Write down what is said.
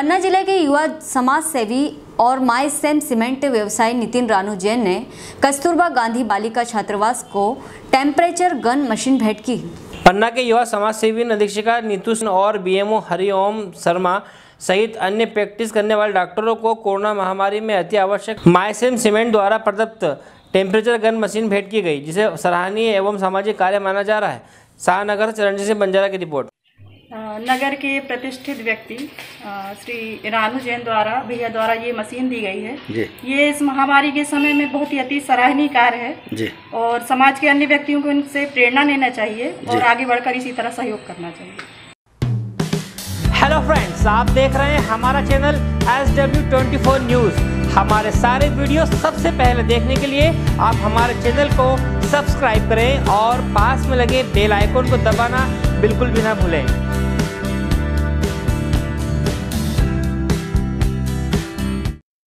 पन्ना जिले के युवा समाज सेवी और माई सेम सीमेंट व्यवसायी नितिन रानू जैन ने कस्तूरबा गांधी बालिका छात्रावास को टेम्परेचर गन मशीन भेंट की। पन्ना के युवा समाज सेवी निरीक्षिका नीतू और बीएमओ हरिओम शर्मा सहित अन्य प्रैक्टिस करने वाले डॉक्टरों को कोरोना महामारी में अति आवश्यक माई सेम सीमेंट द्वारा प्रदत्त टेम्परेचर गन मशीन भेंट की गई, जिसे सराहनीय एवं सामाजिक कार्य माना जा रहा है। शाहनगर चरणजीत सिंह बंजारा की रिपोर्ट। नगर के प्रतिष्ठित व्यक्ति श्री रानू जैन भैया द्वारा ये मशीन दी गई है जी। ये इस महामारी के समय में बहुत ही अति सराहनीय कार्य है जी। और समाज के अन्य व्यक्तियों को इनसे प्रेरणा लेना चाहिए और आगे बढ़कर इसी तरह सहयोग करना चाहिए। हेलो फ्रेंड्स, आप देख रहे हैं हमारा चैनल SW24 न्यूज़। हमारे सारे वीडियो सबसे पहले देखने के लिए आप हमारे चैनल को सब्सक्राइब करें और पास में लगे बेल आइकन को दबाना बिल्कुल भी ना भूलें।